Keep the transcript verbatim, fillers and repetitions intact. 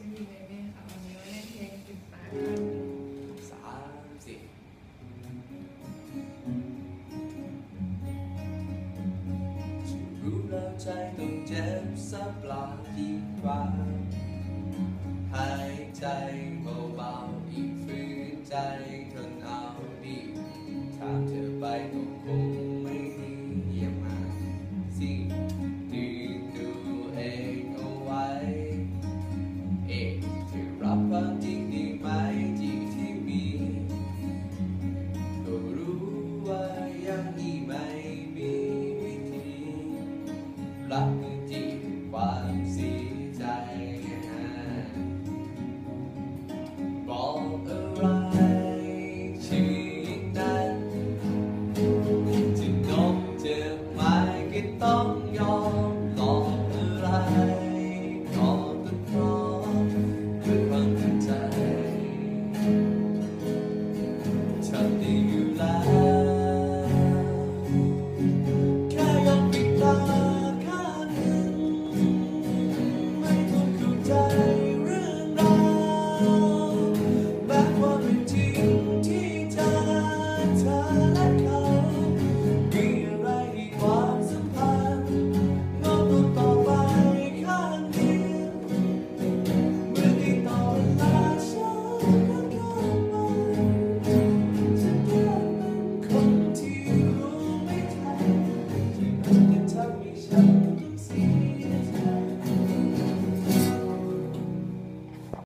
ชื่อเมเม่ค่ะวันนี้มาเล่นเพลงติดตาข้างหนึ่งสามสิบรู้แล้วใจต้องเจ็บสักเปล่ากี่ครั้งหายใจเบาๆอีกฝืนใจเธอ